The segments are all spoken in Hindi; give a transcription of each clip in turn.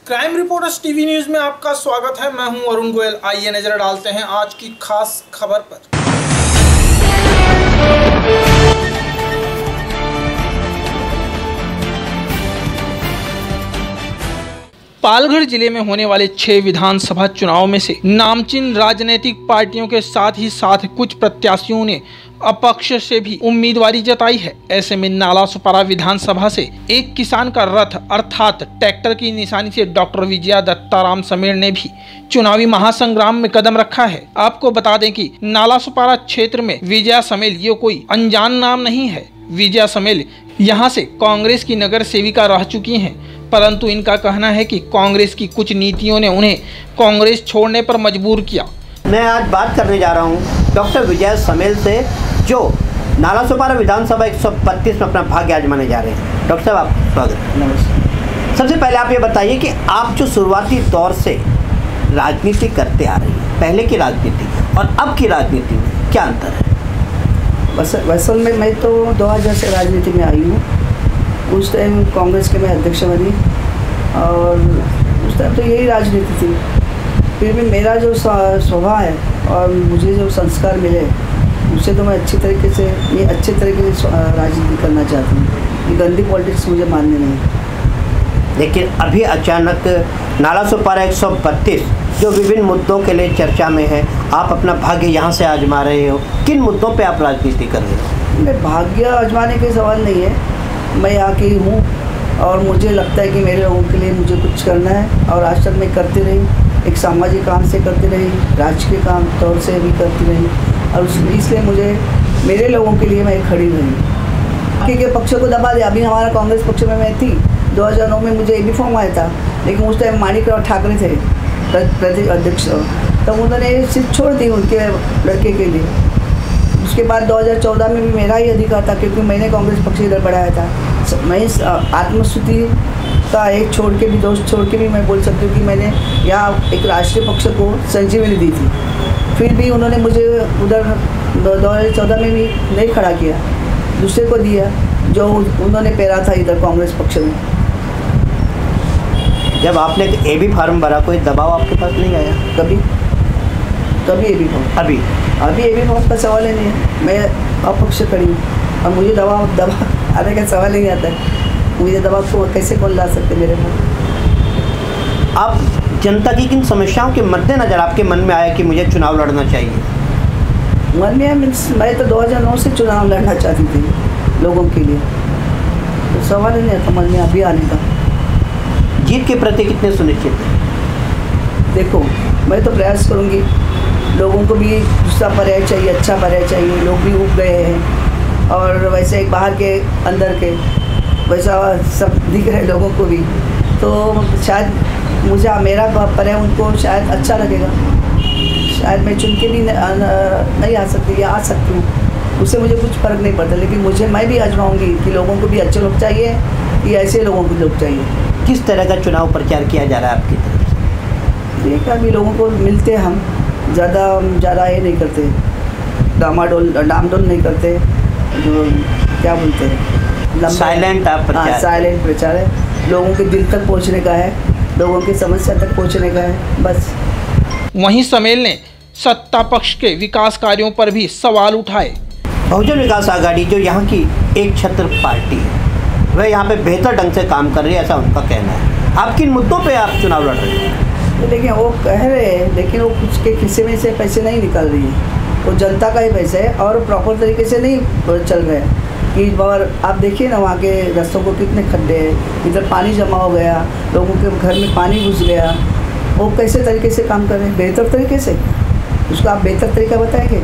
क्राइम रिपोर्टर्स टीवी न्यूज में आपका स्वागत है। मैं हूं अरुण गोयल। आइए नजर डालते हैं आज की खास खबर पर। पालघर जिले में होने वाले 6 विधानसभा चुनाव में से नामचीन राजनीतिक पार्टियों के साथ ही कुछ प्रत्याशियों ने अपक्ष से भी उम्मीदवारी जताई है। ऐसे में नालासोपारा विधानसभा से एक किसान का रथ अर्थात ट्रैक्टर की निशानी से डॉक्टर विजया दत्ताराम समीर ने भी चुनावी महासंग्राम में कदम रखा है। आपको बता दें कि नालासोपारा क्षेत्र में विजया समेल ये कोई अनजान नाम नहीं है। विजया समेल यहाँ से कांग्रेस की नगर सेविका रह चुकी हैं, परंतु इनका कहना है कि कांग्रेस की कुछ नीतियों ने उन्हें कांग्रेस छोड़ने पर मजबूर किया। मैं आज बात करने जा रहा हूं डॉक्टर विजय समेल से, जो नालासोपारा विधानसभा 132 में अपना भाग्य आजमाने जा रहे हैं। डॉक्टर साहब, आप स्वागत। नमस्कार। सबसे पहले आप ये बताइए कि आप जो शुरुआती दौर से राजनीति करते आ रही हैं, पहले की राजनीति और अब की राजनीति में क्या अंतर है? असल में मैं तो 2000 से राजनीति में आई हूँ। उस टाइम कांग्रेस के मैं अध्यक्ष बनी और उस टाइम तो यही राजनीति थी। फिर भी मेरा जो स्वभाव है और मुझे जो संस्कार मिले उससे तो मैं अच्छे तरीके से राजनीति करना चाहती हूँ। ये गंदी पॉलिटिक्स मुझे माननी नहीं। लेकिन अभी अचानक नालासोपारा 132 जो विभिन्न मुद्दों के लिए चर्चा में है, आप अपना भाग्य यहाँ से आजमा रहे हो। किन मुद्दों पे आप राजनीति कर रहे हो? मैं भाग्य आजमाने के सवाल नहीं है, मैं यहाँ की हूँ और मुझे लगता है कि मेरे लोगों के लिए मुझे कुछ करना है और आज तक मैं करती रही। एक सामाजिक काम से करती रही, राजकीय काम तौर से भी करती रही और इसलिए मुझे मेरे लोगों के लिए मैं खड़ी रही। बाकी के पक्षों को दबा दिया। अभी हमारा कांग्रेस पक्ष में मैं थी, 2009 में मुझे AB फॉर्म आया था, लेकिन उस टाइम माणिकराव ठाकरे थे प्रदेश अध्यक्ष, तो उन्होंने सीट छोड़ दी उनके लड़के के लिए। उसके बाद 2014 में भी मेरा ही अधिकार था, क्योंकि मैंने कांग्रेस पक्ष इधर बढ़ाया था। मैं इस आत्मस्तुति का एक दोष छोड़ के भी मैं बोल सकती हूँ कि मैंने यहाँ एक राष्ट्रीय पक्ष को संजीवनी दी थी। फिर भी उन्होंने मुझे उधर 2014 में भी नहीं खड़ा किया, दूसरे को दिया जो उन्होंने पेरा था इधर कांग्रेस पक्ष में। जब आपने AB फॉर्म भरा, कोई दबाव आपके पास नहीं आया? कभी AB फॉर्म अभी AB फॉर्म का सवाल ही नहीं है। मैं अपक्ष खड़ी हूँ और मुझे दबाव आने का सवाल ही नहीं आता है। मुझे दबाव को कैसे कौन ला सकते मेरे को? आप जनता की किन समस्याओं के मद्देनजर आपके मन में आया कि मुझे चुनाव लड़ना चाहिए? मन में मैं तो 2009 से चुनाव लड़ना चाहती थी लोगों के लिए, तो सवाल ही नहीं था मन में अभी आने का। जीत के प्रति कितने सुनिश्चित हैं? देखो, मैं तो प्रयास करूँगी, लोगों को भी दूसरा पर्याय चाहिए, अच्छा पर्याय चाहिए। लोग भी उब गए हैं और वैसे बाहर के अंदर के वैसा सब दिख रहे लोगों को भी, तो शायद मुझे मेरा पर्याय उनको शायद अच्छा लगेगा। शायद मैं चुन के भी नहीं आ सकती या आ सकती हूँ, उससे मुझे कुछ फ़र्क नहीं पड़ता। लेकिन मैं भी आजमाऊँगी कि लोगों को भी अच्छे लोग चाहिए या ऐसे लोगों को लोग चाहिए। किस तरह का चुनाव प्रचार किया जा रहा है आपकी तरफ से? देखा अभी लोगों को मिलते हम ज़्यादा ये नहीं करते, डामाडोल नहीं करते, जो क्या बोलते हैं, साइलेंट प्रचार है। लोगों के दिल तक पहुंचने का है, लोगों की समस्या तक पहुंचने का है, बस। वहीं समेल ने सत्ता पक्ष के विकास कार्यों पर भी सवाल उठाए। बहुजन विकास आघाड़ी जो यहाँ की एक छत्र पार्टी है, वह यहाँ पे बेहतर ढंग से काम कर रही है, ऐसा उनका कहना है। आप किन मुद्दों पे आप चुनाव लड़ रहे हैं? देखिए, वो कह रहे हैं, लेकिन वो कुछ के खिस्से में से पैसे नहीं निकाल रही है। वो जनता का ही पैसा है और प्रॉपर तरीके से नहीं चल रहे हैं। कि बार आप देखिए ना, वहाँ के रास्तों को कितने खड्डे हैं, इधर पानी जमा हो गया, लोगों के घर में पानी घुस गया। वो कैसे तरीके से काम कर रहे हैं? बेहतर तरीके से। उसको आप बेहतर तरीका बताएंगे?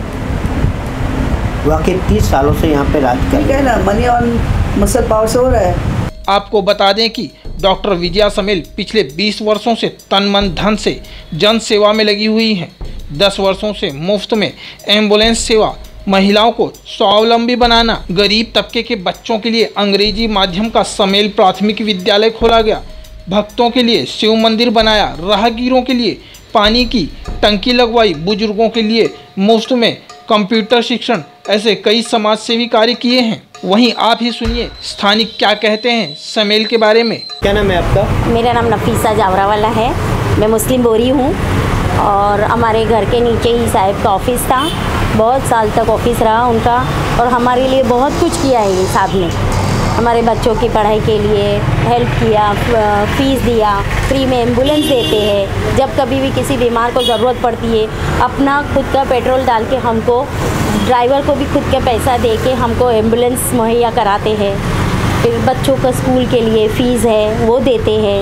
वाकई 30 सालों से यहाँ पे राज कर है ना, मनी ऑन मसल पावर से हो रहा है। आपको बता दें कि डॉक्टर विजया समेल पिछले 20 वर्षों से तन मन धन से जन सेवा में लगी हुई हैं। 10 वर्षों से मुफ्त में एम्बुलेंस सेवा, महिलाओं को स्वावलंबी बनाना, गरीब तबके के बच्चों के लिए अंग्रेजी माध्यम का समेल प्राथमिक विद्यालय खोला गया, भक्तों के लिए शिव मंदिर बनाया, राहगीरों के लिए पानी की टंकी लगवाई, बुजुर्गों के लिए मुफ्त में कंप्यूटर शिक्षण, ऐसे कई समाज सेवी कार्य किए हैं। वहीं आप ही सुनिए स्थानिक क्या कहते हैं समेल के बारे में। क्या नाम है आपका? मेरा नाम नफीसा जावरावाला है। मैं मुस्लिम बोरी हूँ और हमारे घर के नीचे ही साहब का ऑफिस था। बहुत साल तक ऑफिस रहा उनका और हमारे लिए बहुत कुछ किया है ये साहब ने। हमारे बच्चों की पढ़ाई के लिए हेल्प किया, फीस दिया, फ्री में एम्बुलेंस देते हैं। जब कभी भी किसी बीमार को ज़रूरत पड़ती है अपना खुद का पेट्रोल डाल के हमको, ड्राइवर को भी खुद का पैसा दे के हमको एम्बुलेंस मुहैया कराते हैं। फिर बच्चों का स्कूल के लिए फ़ीस है वो देते हैं।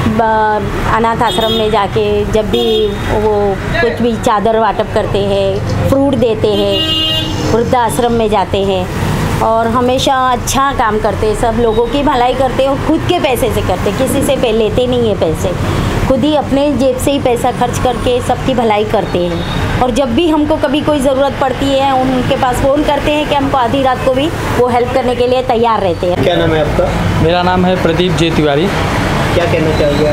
अनाथ आश्रम में जाके जब भी वो कुछ भी चादर वाटप करते हैं, फ्रूट देते हैं, वृद्धाश्रम में जाते हैं और हमेशा अच्छा काम करते हैं। सब लोगों की भलाई करते हैं और खुद के पैसे से करते, किसी से लेते नहीं है पैसे, खुद ही अपने जेब से ही पैसा खर्च करके सबकी भलाई करते हैं। और जब भी हमको कभी कोई ज़रूरत पड़ती है उनके पास फ़ोन करते हैं कि हमको आधी रात को भी वो हेल्प करने के लिए तैयार रहते हैं। क्या नाम है आपका? मेरा नाम है प्रदीप जे तिवारी। क्या कहना चाहिए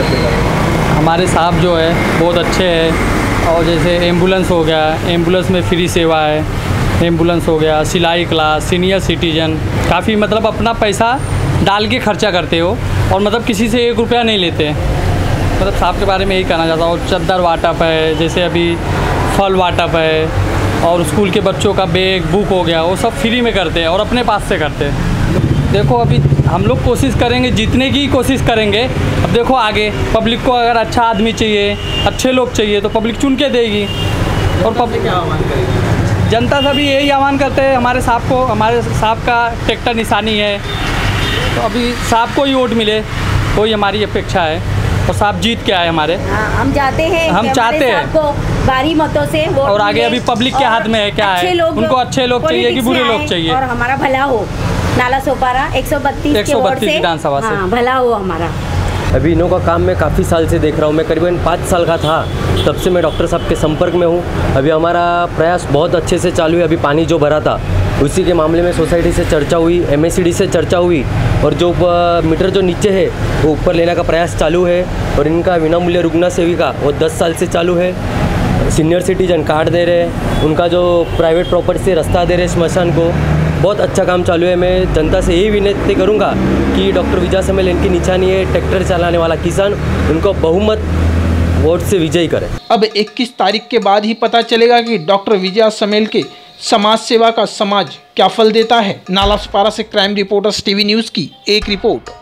आप? हमारे साहब जो है बहुत अच्छे हैं और जैसे एम्बुलेंस हो गया, एम्बुलेंस में फ्री सेवा है, एम्बुलेंस हो गया, सिलाई क्लास, सीनियर सिटीजन, काफ़ी मतलब अपना पैसा डाल के खर्चा करते हो और मतलब किसी से 1 रुपया नहीं लेते। मतलब साहब के बारे में यही कहना चाहता हूँ। चद्दर वाटप है, जैसे अभी फल वाटप है और स्कूल के बच्चों का बैग बुक हो गया, वो सब फ्री में करते हैं और अपने पास से करते हैं। देखो अभी हम लोग कोशिश करेंगे, जीतने की कोशिश करेंगे। अब देखो आगे पब्लिक को अगर अच्छा आदमी चाहिए, अच्छे लोग चाहिए तो पब्लिक चुन के देगी। और पब्लिक क्या आह्वान करेगी? जनता से भी यही आह्वान करते हैं हमारे साहब को, हमारे साहब का ट्रैक्टर निशानी है तो अभी साहब को ही वोट मिले, कोई हमारी अपेक्षा है और साहब जीत के आए हमारे। हम चाहते हैं, हम चाहते हैं को भारी मतों से वोट और आगे अभी पब्लिक के हाथ में है क्या है, उनको अच्छे लोग चाहिए कि बुरे लोग चाहिए और हमारा भला हो। नाला सोपारा 132 विधानसभा से भला हो हमारा। अभी इन्हों का काम मैं काफ़ी साल से देख रहा हूँ। मैं करीबन 5 साल का था तब से मैं डॉक्टर साहब के संपर्क में हूँ। अभी हमारा प्रयास बहुत अच्छे से चालू है। अभी पानी जो भरा था उसी के मामले में सोसाइटी से चर्चा हुई, MACD से चर्चा हुई और जो मीटर जो नीचे है वो ऊपर लेने का प्रयास चालू है। और इनका विनामूल्य रुग्ण सेविका वो 10 साल से चालू है। सीनियर सिटीजन कार्ड दे रहे हैं, उनका जो प्राइवेट प्रॉपर्टी से रास्ता दे रहे हैं स्मशान को, बहुत अच्छा काम चालू है। मैं जनता से यही विनती करूंगा कि डॉक्टर विजय समेल इनकी निशानी है, ट्रैक्टर चलाने वाला किसान, उनको बहुमत वोट से विजयी करें। अब 21 तारीख के बाद ही पता चलेगा कि डॉक्टर विजय समेल के समाज सेवा का समाज क्या फल देता है। नाला सुपारा से क्राइम रिपोर्टर्स TV न्यूज़ की एक रिपोर्ट।